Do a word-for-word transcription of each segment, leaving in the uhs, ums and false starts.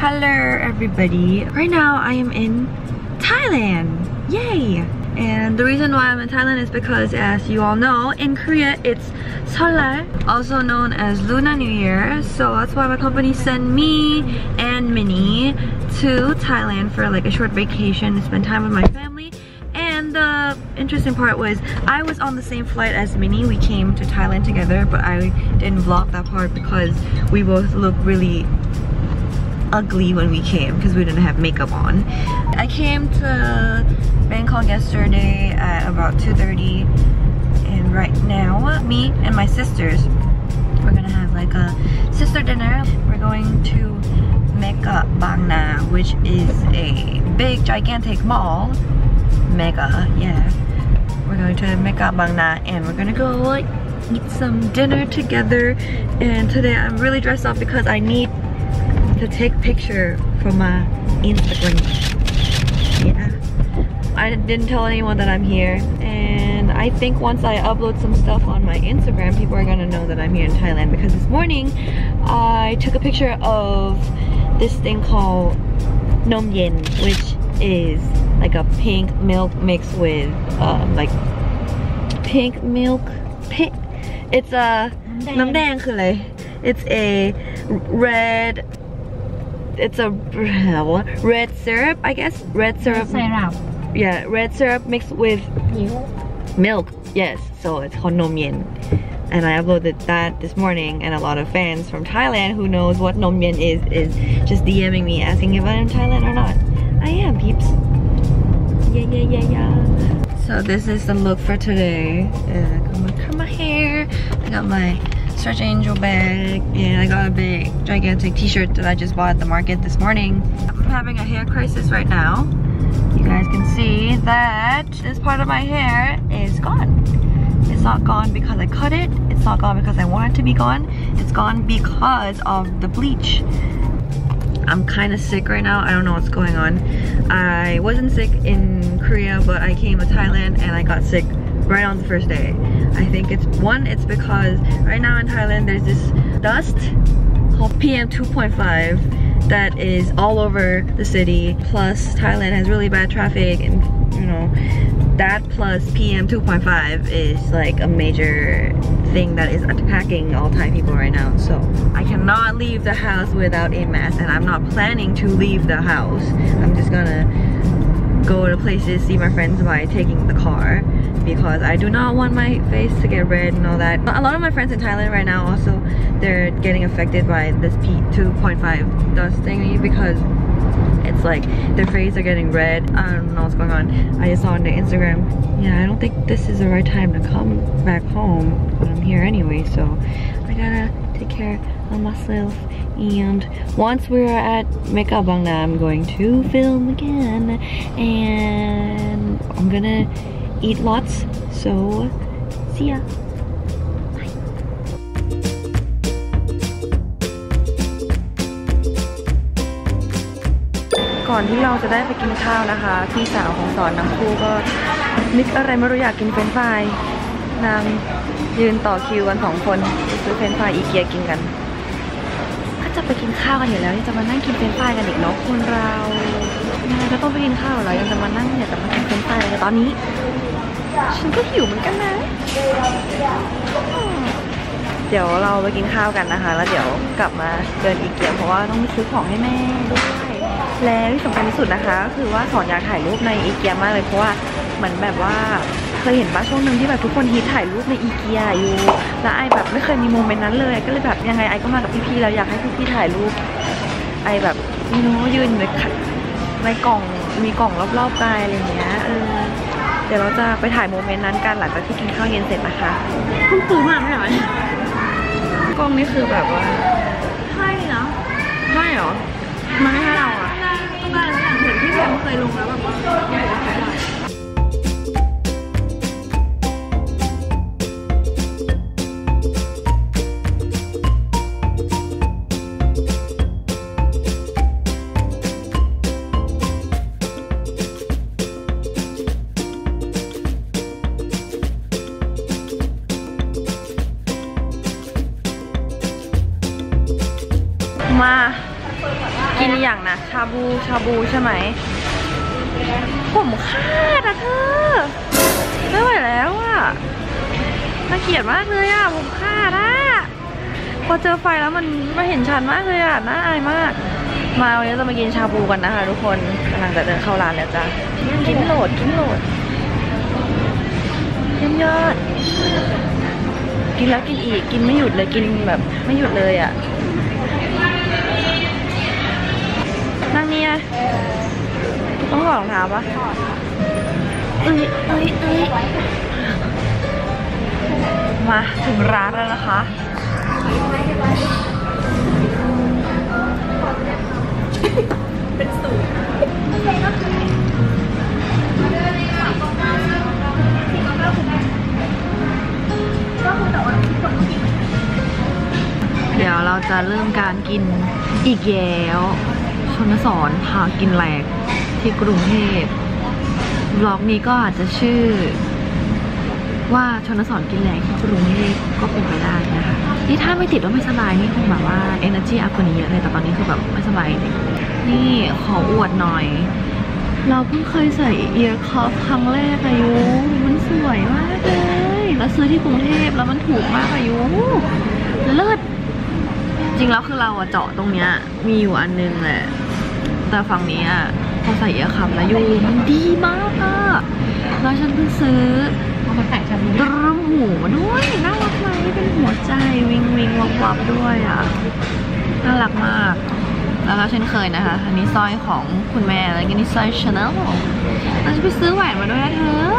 Hello everybody. Right now I am in Thailand. Yay! And the reason why I'm in Thailand is because, as you all know, in Korea it's Seollal, also known as Lunar New Year. So that's why my company sent me and Minnie to Thailand for like a short vacation to spend time with my family. And the interesting part was I was on the same flight as Minnie. We came to Thailand together, but I didn't vlog that part because we both look really ugly when we came because we didn't have makeup on. I came to Bangkok yesterday at about two thirty, and right now me and my sisters, we're gonna have like a sister dinner. We're going to Mega Bang Na, which is a big gigantic mall. Mega, yeah. We're going to Mega Bang Na and we're gonna go like eat some dinner together. And today I'm really dressed up because I need to take a picture for my Instagram. Yeah, I didn't tell anyone that I'm here, and I think once I upload some stuff on my Instagram, people are gonna know that I'm here in Thailand, because this morning I took a picture of this thing called Nom Yen, which is like a pink milk mixed with um, like pink milk. Pink. It's a Nam Dangคืออะไร It's a red. It's a red syrup, I guess. Red syrup. Syrup. Yeah, red syrup mixed with Milk. Milk. Yes, so it's called Nom Yen. And I uploaded that this morning, and a lot of fans from Thailand who knows what Nom Yen is is just DMing me asking if I'm in Thailand or not. I am, peeps. Yeah, yeah, yeah, yeah. So this is the look for today. Uh, I got my, got my hair. I got my Stretch Angel bag, and I got a big gigantic t-shirt that I just bought at the market this morning. I'm having a hair crisis right now. You guys can see that this part of my hair is gone. It's not gone because I cut it. It's not gone because I want it to be gone. It's gone because of the bleach. I'm kind of sick right now. I don't know what's going on. I wasn't sick in Korea, but I came to Thailand and I got sick right on the first day. I think it's one, it's because right now in Thailand there's this dust called P M two point five that is all over the city. Plus Thailand has really bad traffic, and you know, that plus P M two point five is like a major thing that is attacking all Thai people right now. So I cannot leave the house without a mask, and I'm not planning to leave the house. I'm just gonna go to places, see my friends by taking the car, because I do not want my face to get red and all that. A lot of my friends in Thailand right now also, they're getting affected by this P two point five dust thingy, because it's like their face are getting red. I don't know what's going on. I just saw on the Instagram. Yeah, I don't think this is the right time to come back home, but I'm here anyway, so I gotta take care of myself. And once we're at Mega Bang Na, I'm going to film again, and I'm gonna eat lots. So see ya. Bye. ก่อนที่เราจะได้ไปกินข้าวนะคะพี่สาวของสอนทั้งคู่ก็นึกอะไรไม่รู้อยากกินเฟรนช์ฟรายนางยืนต่อคิวกันสองคนไปซื้อเฟรนช์ฟรายอีเกียกินกันก็จะไปกินข้าวกันอยู่แล้วยังจะมานั่งกินเฟรนช์ฟรายกันอีกเนาะคนเราก็ต้องไปกินข้าวแล้วยังจะมานั่งเนี่ยแต่มากินเฟรนช์ฟรายกันตอนนี้ฉันก็หิวเหมือนกันนะเดี๋ยวเราไปกินข้าวกันนะคะแล้วเดี๋ยวกลับมาเดินอีเกียเพราะว่าต้องไปซื้อของให้แม่ด้วยและที่สำคัญที่สุดนะคะก็คือว่าสอนอยากถ่ายรูปในอีเกียมากเลยเพราะว่าเหมือนแบบว่าเคยเห็นป่ะช่วงนึงที่แบบทุกคนฮิตถ่ายรูปในอีเกียอยู่แล้วไอแบบไม่เคยมีโมเมนต์นั้นเลยก็เลยแบบยังไงไอก็มากับพี่ๆแล้วอยากให้พี่ๆถ่ายรูปไอแบบนี่น้องยืนในในกล่องมีกล่องรอบๆกายอะไรอย่างเงี้ยเออเดี๋ยวเราจะไปถ่ายโมเมนต์นั้นกันหลังจากที่กินข้าวเย็นเสร็จนะคะเพิ่งซื้อมาไม่เหรอกล้องนี่คือแบบว่าให้เนาะให้เหรอมาให้เราอ่ะต้องการอะไรอย่างเห็นที่แพมเคยลงแล้วแบบว่ามากินอย่างนะชาบูชาบูใช่ไหมผมคาดอะเธอไม่ไหวแล้วอะน่าเกลียดมากเลยอะผมคาดอะพอเจอไฟแล้วมันมาเห็นชัดมากเลยอะน่าอายมากมาวันนี้จะมากินชาบูกันนะคะทุกคนกำลังจะเดินเข้าร้านแล้วจ้ะกินโหลดกินโหลดเยี่ยมยอดกินแล้วกินอีกกินไม่หยุดเลยกินแบบไม่หยุดเลยอะนั่งนี่นะต้องถอดรองเท้าปะเอ้ยเอ้ยเอ้ยมาถึงร้านแล้วนะคะเป็นสูตรเดี๋ยวเราจะเริ่มการกินอีกแล้วชนสอนพากินแหลกที่กรุงเทพบล็อกนี้ก็อาจจะชื่อว่าชนสอนกินแหลกที่กรุงเทพก็เป็นไปได้นะคะนี่ถ้าไม่ติดว่าไม่สบายนี่คงแบบว่า energy up กว่านี้เยอะเลยแต่ตอนนี้คือแบบไม่สบายเลยนี่ขออวดหน่อยเราเพิ่งเคยใส่ ear cuff ครั้งแรกอายุมันสวยมากเลยแล้วซื้อที่กรุงเทพแล้วมันถูกมากอายุเลิศจริงแล้วคือเราอะเจาะตรงเนี้ยมีอยู่อันนึงแหละแต่ฝั่งนี้อะพอใส่เอียร์คัฟแล้วอยู่มันดีมากอะแล้วฉันเพิ่งซื้อเอามาใส่ชาบูตรงหูมาด้วยน่ารักไหมเป็นหัวใจวิงวิงวับวับด้วยอะน่ารักมากแล้วก็เช่นเคยนะคะอันนี้สร้อยของคุณแม่แล้วก็นี่สร้อยชาแนลเราจะไปซื้อแหวนมาด้วยนะเธอ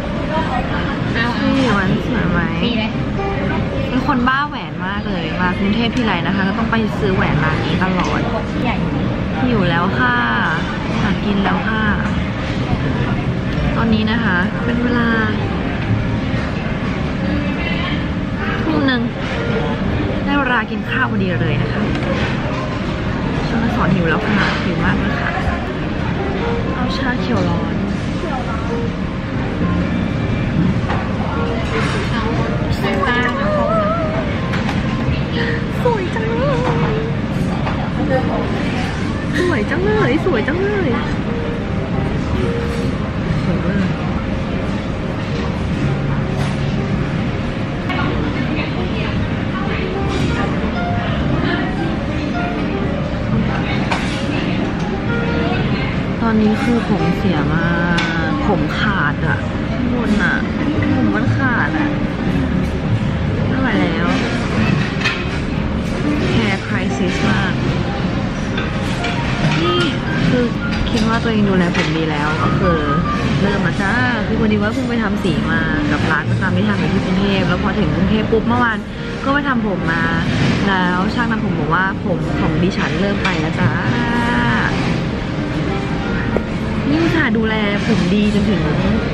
นี่มันสวยไหมเป็นคนบ้าแหวนมากเลยมากรุงเทพที่ไรนะคะก็ต้องไปซื้อแหวนร้านนี้ตลอดหิวแล้วค่ะอยากกินแล้วค่ะตอนนี้นะคะเป็นเวลาทุ่มหนึ่งได้เวลากินข้าวพอดีเลยนะคะช่วงสอนหิวแล้วค่ะหิวมากเลยค่ะเอาชาเขียวร้อนสวยจังเลยสวยจังเลยสวยจังเลยสวยมากตอนนี้คือผมเสียมากผมขาดอ่ะทุกคนอ่ะผมมันขาดอ่ะไม่ไหวแล้วhair crisis มากนี่คือคิดว่าตัวเองดูแลผมดีแล้วก็คือเริ่มมาจ้าคือพอดีว่าเพิ่งไปทำสีมากับร้านประจำที่ทำอยู่ที่กรุงเทพแล้วพอถึงกรุงเทพปุ๊บเมื่อวานก็ไปทำผมมาแล้วช่างทำผมบอกว่าผมของดิฉันเริ่มไปแล้วจ้านี่ค่ะดูแลผมดีจนถึง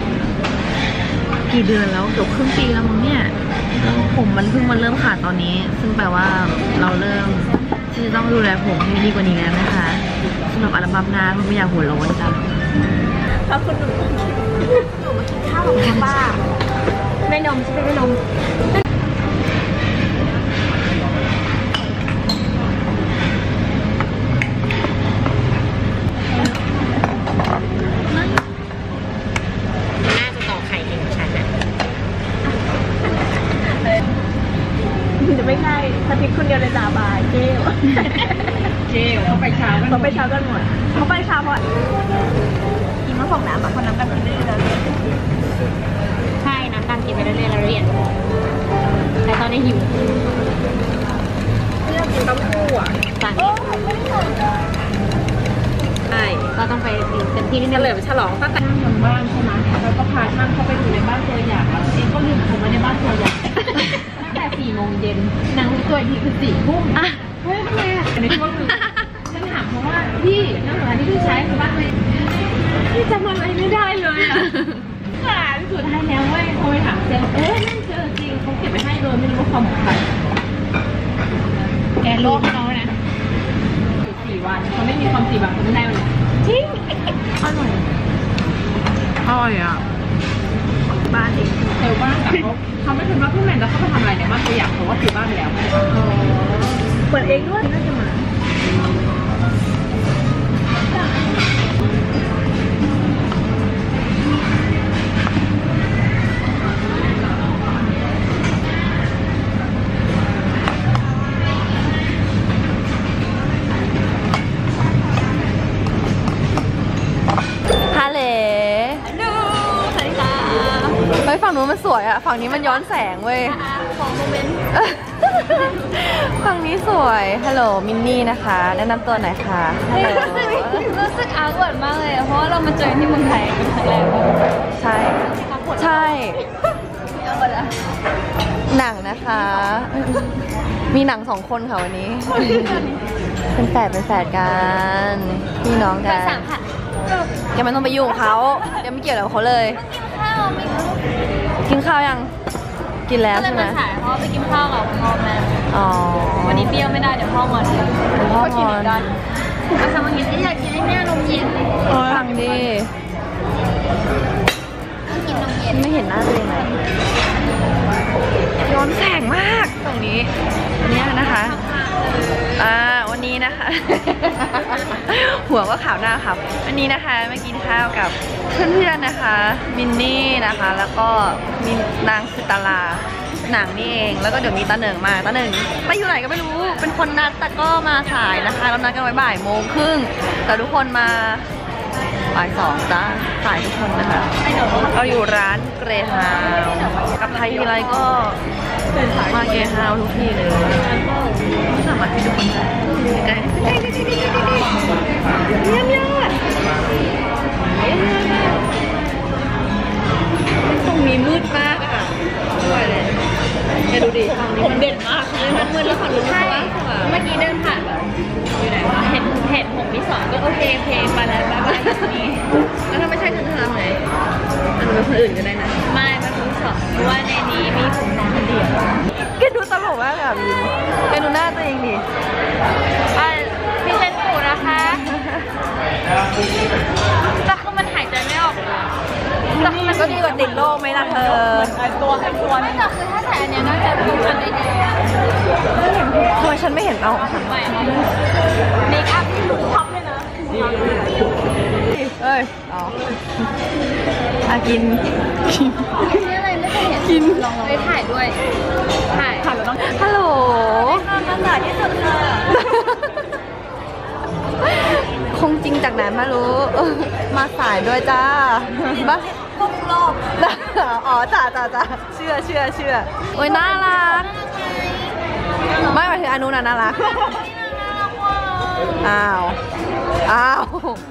กี่เดือนแล้วเกือบครึ่งปีแล้วมั้งเนี่ยผมมันเพิ่งมันเริ่มขาดตอนนี้ซึ่งแปลว่าเราเริ่มที่จะต้องดูแลผมให้ดีกว่านี้แล้วนะคะสำหรับอัลบั้มหน้าไม่อยากหัวโล้นจ้ะขอบคุณหนูหนูมากินข้าวกับคุณป้าแม่นมใช่ไหมแม่นมไม่ใช่สติ๊กคนเดียวเลยจ้าบายเจ๊เจ๊เขาไปเช้ากันเขาไปเช้ากันหมดเขาไปเช้าเพราะกินมะม่วงน้ำแบบคนน้ำกันกินเรื่อยๆใช่น้ำตาลกินไปเรื่อยๆแล้วเรียนแต่ตอนนี้หิวเรื่องกินต้มคู่อ่ะสั่งใช่ก็ต้องไปเต็มที่นี่เลยฉลองตั้งแต่บนบ้านใช่ไหมแล้วก็พาช่างเข้าไปอยู่ในบ้านตัวอย่างแล้วเองก็ลืมผมไว้ในบ้านตัวอย่างแต่สี่โมงเย็นนางรู้ตัวทีคือสี่ทุ่มอ่ะเฮ้ยทำไมอ่ะในช่วงนึงฉันถามเพราะว่าพี่น้ำเหลือที่พี่ใช้คือบ้านเลยพี่จำอะไรไม่ได้เลยอ่ะค่ะสุดท้ายแล้วเว้ยโทรไปถามเซลเอ๊ะนั่นเจอจริงเขาเก็บไปให้โดยไม่รู้ว่าความของใครแกรู้เขานะสี่วันเขาไม่มีความสี่วันเขาไม่ได้เลยจริงอร่อยอร่อยอ่ะบ้านเองเซลบ้านกับเขาเขาไม่ถึงว่าพี่แมนจะเข้าไปทำอะไรในบ้านตัวอย่างเพราะว่าซื้อบ้านไปแล้วเปิดเองด้วยน่าจะมาสวยอะฝั่งนี้มันย้อนแสงเว้ยของโมเมนต์ฝั่งนี้สวยฮัลโหลมินนี่นะคะแนะนำตัวหน่อยค่ะรู้สึกอาร์ตมากเลยเพราะว่าเรามาเจอที่เมืองไทยเป็นครั้งแรกใช่ใช่หนังนะคะมีหนังสองคนค่ะวันนี้เป็นแฝดเป็นแฝดกันพี่น้องกันแกไม่ต้องไปยุ่งเขาแกไม่เกี่ยวกับเขาเลยกินข้าวยังกินแล้วใช่ไหมเพราะไปกินข้าวกับพ่อแม่อ๋อวันนี้เปรี้ยวไม่ได้เดี๋ยวพ่องอนพ่องอนกันมาทำมากินไอ้อยากกินไอ้เนี่ยนมเย็นฟังดิกินนมเย็นไม่เห็นหน้าเลยนะย้อนแสงมากตรงนี้อันนี้นะคะอ่าวันนี้นะคะหัวก็ขาวหน้าครับวันนี้นะคะมากินข้าวกับเพื่อนๆนะคะมินนี่นะคะแล้วก็มินนางสุตลาหนังนี่เองแล้วก็เดี๋ยวมีตาเหนิงมาตาเหนิงไปอยู่ไหนก็ไม่รู้เป็นคนนัดแต่ก็มาสายนะคะเรานัดกันไว้บ่ายโมงครึ่งแต่ทุกคนมาบ่ายสองจ้าสายทุกคนนะคะเราอยู่ร้านเกรฮาวกับไทยทีไรก็มาเกรฮาวทุกที่เลยไม่สามารถที่ทุกคนใกล้ใกล้ใกล้ใกล้ใกล้เยี่ยมยอดตรงนี้มืดมากอะด้วยเลยแกดูดิผมเด่นมากมันมืดแล้วฝั่งนู้นใช่เมื่อกี้เดินผ่านอยู่ไหนวะเห็นเห็นผมมีสองก็โอเคเพลงไปแล้วไปนี่แล้วถ้าไม่ใช่ฉันจะทำไงอันเป็นคนอื่นก็ได้นะไม่ไม่ผมสองเพราะว่าในนี้มีผมน้องคนเดียวแกดูตลกมากอะมินแกดูหน้าตัวเองดิพี่เซนปูนะคะแต่คือมันหายใจไม่ออกเลยแต่มันก็ดีกว่าติดโรคไหมล่ะเธอไอตัวไอตัวไม่แต่คือถ้าใส่อันนี้น่าจะดูมันได้ดีทำไมฉันไม่เห็นเอาฉันไม่เมคอัพที่หลุดท็อปเลยนะเอ้ยอ๋ออากินกินนี่อะไรไม่เคยเห็นกินลองไปถ่ายด้วยถ่ายถ่ายแล้วต้องฮัลโหลมาสายที่สุดค่ะคงจริงจากไหนไม่รู้มาสายด้วยจ้าบ้าครบรอบอ๋อจ้าจ้าจ้าเชื่อเชื่อเชื่อโอ้ยน่ารักไม่หมายถึงอนุน่ะน่ารักอ้าวอ้าว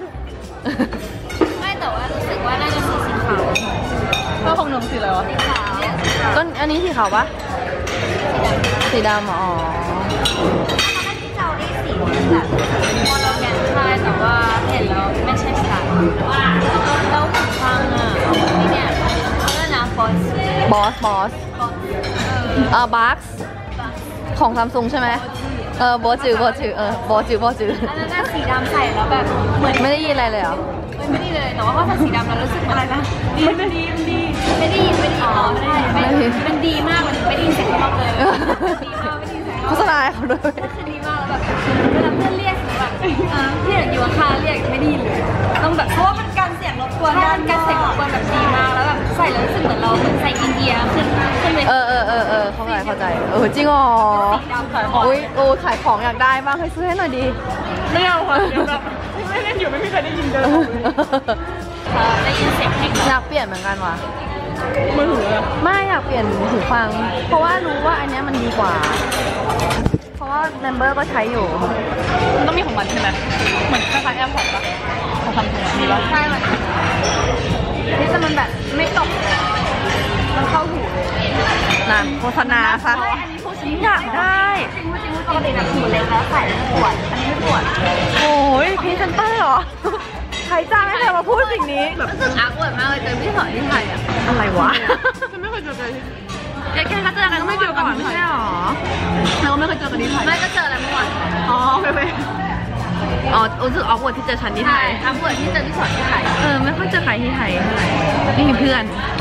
ไม่แต่ว่ารู้สึกว่าน่าจะสีสีขาวเพราะของหนุ่มสีอะไรวะสีขาวต้นอันนี้สีขาวปะสีดำอ๋อที่เราได้สีแบบมอลแกนใช่แต่ว่าเห็นแล้วไม่ใช่สายแล้วข้างอ่ะนี่เนี่ยเขาเรียกนะบอสบอสบอสเออบัคของซัมซุงใช่ไหมเออบอจือบอจือเออบอจือบอจืออันนั้นน่าสีดำใส่แล้วแบบเหมือนไม่ได้ยินอะไรเลยเหรอไม่ได้เลยแต่ว่าถ้าสีดำแล้วรู้สึกอะไรนะดีไม่ดีไม่ดีไม่ได้ยินไม่ได้อ๋อไม่ได้มันดีมากมันไม่ได้ยินเสียงเขาเลยดีมากไม่ได้ยินเสียงโฆษณาเขาด้วยคือดีมากแล้วแบบเวลาเพื่อนเรียกแบบพี่อยู่ข้างเรียกไม่ได้ยินเลยต้องแบบเพราะว่ามันการเสียงรบกวนการเสียงรบกวนแบบดีมากแล้วแบบใส่แล้วรู้สึกเหมือนเราใส่อินเดียขึ้นขึ้นเลยเออเออเออเออเข้าใจเข้าใจเออจริงอ๋ออุ้ยโอ้ขายของอยากได้บ้างให้ซื้อให้หน่อยดีไม่เอาค่ะเดี๋ยวแบบไม่เล่นอยู่ไม่มีใครได้ยินเลยได้ยินเสียงเพลงอยากเปลี่ยนเหมือนกันว่ะมือถือไม่อยากเปลี่ยนหูฟังเพราะว่ารู้ว่าอันนี้มันดีกว่าเพราะว่าเมมเบอร์ก็ใช้อยู่มันต้องมีของมันใช่ไหมเหมือนคล้ายๆแอร์พอร์ตปะของซัมซุงมีปะใช่มันนี่แต่มันแบบไม่ตกมันเข้าหูเลยนั่นโฆษณาค่ะอันนี้พูดจริงอยากได้จริงจริงปกติแบบหูเล็กแล้วใส่ปวดอันนี้ไม่ปวดโอ้ยพรีเซนเตอร์เหรอใครจ้างให้เธอมาพูดสิ่งนี้แบบอาร์ตอวดมากเลยเจอพี่สอนที่ไทยอะอะไรวะฉันไม่เคยเจอกันแกแกก็เจอกันก็ไม่เจอกันไม่ใช่หรอเราไม่เคยเจอกันที่ไทยไม่ก็เจออะไรเมื่อวานอ๋อไปไปอ๋อรู้สึกออกวดที่เจอฉันที่ไทยออกวดที่เจอที่สอนที่ไทยเออไม่ค่อยเจอใครที่ไทยเท่าไหร่ไม่มีเพื่อน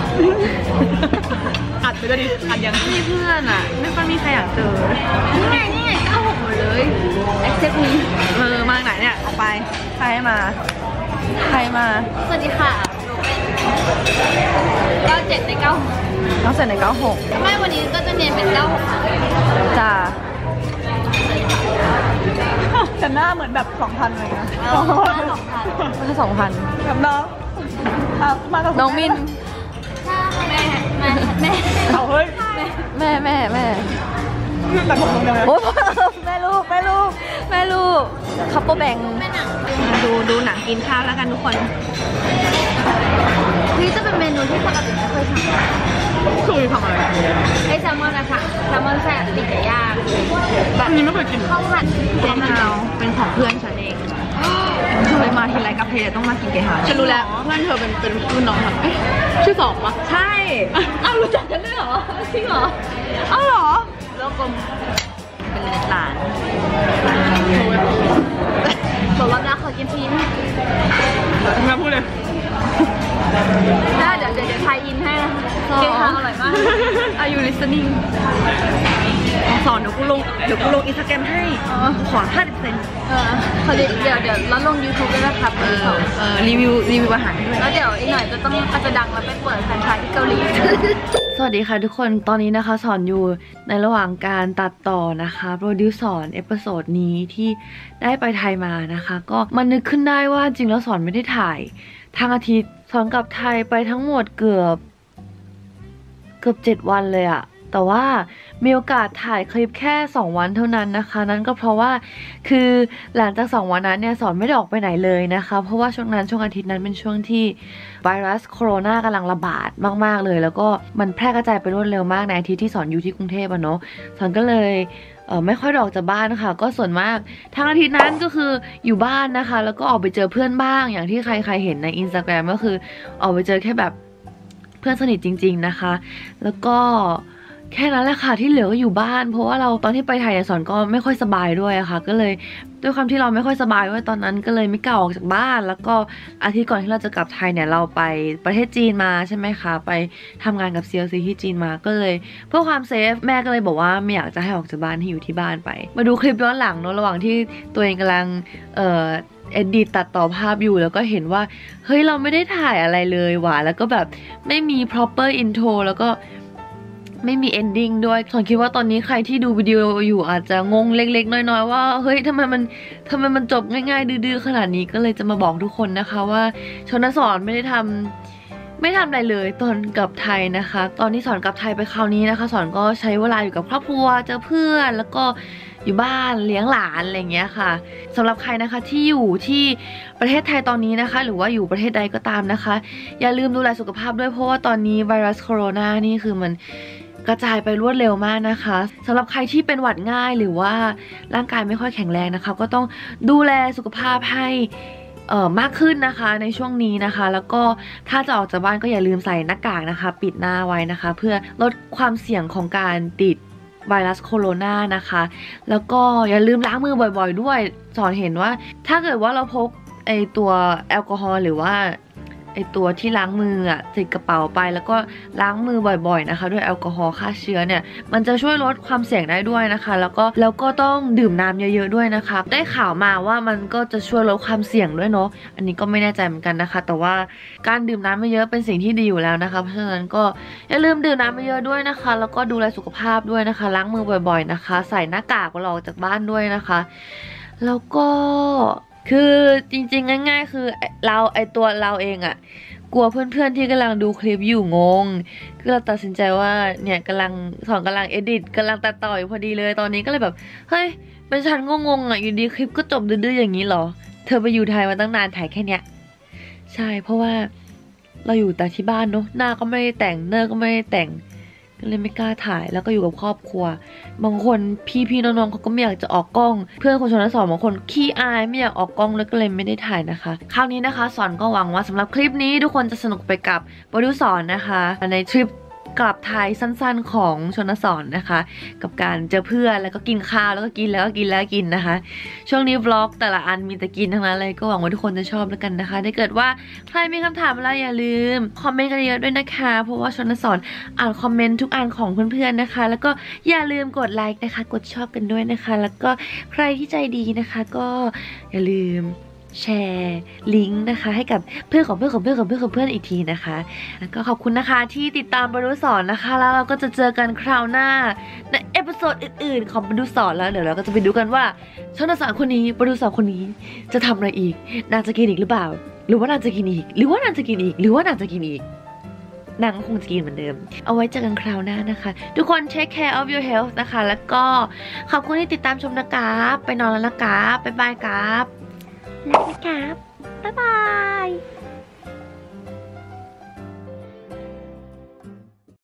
อัดไปเลยดิอัดยังมีเพื่อนอ่ะไม่ค่อยมีใครอยากเจอนี่ไงนี่ไงเก้าหกหมดเลย accept me เออมาไหนเนี่ยออกไปใครมาใครมาสวัสดีค่ะเก้าเจ็ดในเก้าน้องเสร็จในเก้าหกไม่วันนี้ก็จะเนียนเป็นเก้าหกจ้าแต่หน้าเหมือนแบบสองพันเลยนะสองพันสองพันแบบน้องมาน้องมินถ้าแม่แม่ม่แม่เอาเฮ้ยแม่แม่แม่แต่ผมตรงนี้โอ้แม่ลูกแม่ลูกแม่ลูกคัพเปอร์แบงดูดูหนังกินข้าวแล้วกันทุกคนนี่จะเป็นเมนูที่ปกติไม่เคยทำเคยทำอะไรไอแซลมอนนะคะแซลมอนแซ่บติดไก่ย่างแบบนี้ไม่เคยกินข้าวผัดเกฮาวเป็นของเพื่อนฉันเองเคยมาทีไรกับเพจต้องมากินเกฮาวฉันรู้แล้วเพื่อนเธอเป็นเป็นรุ่นน้องฉันชื่อสองปะใช่อ้าวรู้จักกันด้วยเหรอจริงเหรออ้าวเหรอแล้วกลมเป็นหลานบอกว่าน้าขอกินทีนะแม่พูดเลยได้เดี๋ยวเดี๋ยวเดี๋ยวไทยอินให้นะเกฮาวอร่อยมาก Are you listening สอนเดี๋ยวกูลงเดี๋ยวกูลงอินสตาแกรมให้ขอห้าสิบเซนเออเขาเดี๋ยวเดี๋ยวเดี๋ยวแล้วลงยูทูบด้วยนะครับเออเออรีวิวรีวิวอาหารด้วยแล้วเดี๋ยวอีกหน่อยจะต้องอาจจะดังแล้วไปเปิดแฟรนไชส์ที่เกาหลีสวัสดีค่ะทุกคนตอนนี้นะคะสอนอยู่ในระหว่างการตัดต่อนะคะโปรดิวสอนเอพิโซดนี้ที่ได้ไปไทยมานะคะก็มันนึกขึ้นได้ว่าจริงแล้วสอนไม่ได้ถ่ายทางอาทิตย์สอนกลับไทยไปทั้งหมดเกือบเกือบเจ็ดวันเลยอะแต่ว่ามีโอกาสถ่ายคลิปแค่สองวันเท่านั้นนะคะนั่นก็เพราะว่าคือหลังจากสองวันนั้นเนี่ยสอนไม่ได้ออกไปไหนเลยนะคะเพราะว่าช่วงนั้นช่วงอาทิตย์นั้นเป็นช่วงที่ไวรัสโคโรนากำลังระบาดมากๆเลยแล้วก็มันแพร่กระจายไปรวดเร็วมากในอาทิตย์ที่สอนอยู่ที่กรุงเทพอะเนาะสอนก็เลยเออไม่ค่อยออกจากบ้านค่ะก็ส่วนมากทั้งอาทิตย์นั้นก็คืออยู่บ้านนะคะแล้วก็ออกไปเจอเพื่อนบ้างอย่างที่ใครๆเห็นใน อินสตาแกรม ก็คือออกไปเจอแค่แบบเพื่อนสนิทจริงๆนะคะแล้วก็แค่นั้นแหละค่ะที่เหลือก็อยู่บ้านเพราะว่าเราตอนที่ไปไทยเนี่ยสอนก็ไม่ค่อยสบายด้วยอะค่ะก็เลยด้วยความที่เราไม่ค่อยสบายด้วยตอนนั้นก็เลยไม่กล้าออกจากบ้านแล้วก็อาทิตย์ก่อนที่เราจะกลับไทยเนี่ยเราไปประเทศจีนมาใช่ไหมคะไปทำงานกับ ซี แอล ซี ที่จีนมาก็เลยเพื่อความเซฟแม่ก็เลยบอกว่าไม่อยากจะให้ออกจากบ้านให้อยู่ที่บ้านไปมาดูคลิปย้อนหลังเนาะระหว่างที่ตัวเองกำลังเอ่อเอดิตตัดต่อภาพอยู่แล้วก็เห็นว่าเฮ้ยเราไม่ได้ถ่ายอะไรเลยว่ะแล้วก็แบบไม่มี proper intro แล้วก็ไม่มี ending ด้วยสอนคิดว่าตอนนี้ใครที่ดูวิดีโออยู่อาจจะงงเล็กๆน้อยๆว่าเฮ้ยทำไมมันทำไมมันจบง่ายๆดื้อๆขนาดนี้ก็เลยจะมาบอกทุกคนนะคะว่าชนสอนไม่ได้ทำไม่ทำอะไรเลยตอนกลับไทยนะคะตอนที่สอนกลับไทยไปคราวนี้นะคะสอนก็ใช้เวลาอยู่กับครอบครัวเจอเพื่อนแล้วก็อยู่บ้านเลี้ยงหลานอะไรอย่างเงี้ยค่ะสำหรับใครนะคะที่อยู่ที่ประเทศไทยตอนนี้นะคะหรือว่าอยู่ประเทศใดก็ตามนะคะอย่าลืมดูแลสุขภาพด้วยเพราะว่าตอนนี้ไวรัสโคโรนานี่คือมันกระจายไปรวดเร็วมากนะคะสำหรับใครที่เป็นหวัดง่ายหรือว่าร่างกายไม่ค่อยแข็งแรงนะคะก็ต้องดูแลสุขภาพให้เอ่อมากขึ้นนะคะในช่วงนี้นะคะแล้วก็ถ้าจะออกจากบ้านก็อย่าลืมใส่หน้ากากนะคะปิดหน้าไว้นะคะเพื่อลดความเสี่ยงของการติดไวรัสโคโรนานะคะแล้วก็อย่าลืมล้างมือบ่อยๆด้วยสอนเห็นว่าถ้าเกิดว่าเราพกไอตัวแอลกอฮอล์หรือว่าไอตัวที่ล้างมืออ่ะติดกระเป๋าไปแล้วก็ล้างมือบ่อยๆนะคะด้วยแอลกอฮอล์ฆ่าเชื้อเนี่ยมันจะช่วยลดความเสี่ยงได้ด้วยนะคะแล้วก็แล้วก็ต้องดื่มน้ำเยอะๆด้วยนะคะได้ข่าวมาว่ามันก็จะช่วยลดความเสี่ยงด้วยเนาะอันนี้ก็ไม่แน่ใจเหมือนกันนะคะแต่ว่าการดื่มน้ำเยอะเป็นสิ่งที่ดีอยู่แล้วนะคะเพราะฉะนั้นก็อย่าลืมดื่มน้ำเยอะด้วยนะคะแล้วก็ดูแลสุขภาพด้วยนะคะล้างมือบ่อยๆนะคะใส่หน้ากากเวลาออกจากบ้านด้วยนะคะแล้วก็คือจริงๆง่ายๆคือเราไอตัวเราเองอะกลัวเพื่อนๆที่กำลังดูคลิปอยู่งงก็เราตัดสินใจว่าเนี่ยกำลังสอนกำลังเอดิตกำลังตัดต่ออยู่พอดีเลยตอนนี้ก็เลยแบบเฮ้ยเป็นฉันงงๆอ่ะอยู่ดีคลิปก็จบดื้อๆอย่างนี้เหรอเธอไปอยู่ไทยมาตั้งนานถ่ายแค่เนี้ยใช่เพราะว่าเราอยู่แต่ที่บ้านเนาะหน้าก็ไม่ได้แต่งเนื้อก็ไม่ได้แต่งก็เลยไม่กล้าถ่ายแล้วก็อยู่กับครอบครัวบางคนพี่ๆน้องๆเขาก็ไม่อยากจะออกกล้องเพื่อนคนชนสอนบางคนขี้อายไม่อยากออกกล้องแล้วก็เลยไม่ได้ถ่ายนะคะคราวนี้นะคะสอนก็หวังว่าสำหรับคลิปนี้ทุกคนจะสนุกไปกับโปรดิวสอนนะคะในทริปกลับไทยสั้นๆของชนสอนนะคะกับการเจอเพื่อนแล้วก็กินข้าวแล้วก็กินแล้วก็กินแล้วกินนะคะช่วงนี้วล็อกแต่ละอันมีแต่กินทั้งนั้นเลยก็หวังว่าทุกคนจะชอบแล้วกันนะคะถ้าเกิดว่าใครมีคำถามอะไรอย่าลืมคอมเมนต์กันเยอะด้วยนะคะเพราะว่าชนสอนอ่านคอมเมนต์ทุกอันของเพื่อนๆนะคะแล้วก็อย่าลืมกดไลค์นะคะกดชอบกันด้วยนะคะแล้วก็ใครที่ใจดีนะคะก็อย่าลืมแชร์ลิงก์นะคะให้กับเพื่อนของเพื่อนของเพื่อนของเพื่อนของเพื่อนอีกทีนะคะแล้วก็ขอบคุณนะคะที่ติดตามบรรลุสอนนะคะแล้วเราก็จะเจอกันคราวหน้าในเอพิโซดอื่นๆของบรรลุสอนแล้วเดี๋ยวเราก็จะไปดูกันว่าชนสอนคนนี้บรรลุสอนคนนี้จะทำอะไรอีกนางจะกินอีกหรือเปล่าหรือว่านางจะกินอีกหรือว่านางจะกินอีกหรือว่านางจะกินอีกนางก็คงจะกินเหมือนเดิมเอาไว้เจอกันคราวหน้านะคะทุกคน take care of your health นะคะแล้วก็ขอบคุณที่ติดตามชมนะครับไปนอนแล้วนะครับบ๊ายบายครับรักนะครับบ๊ายบาย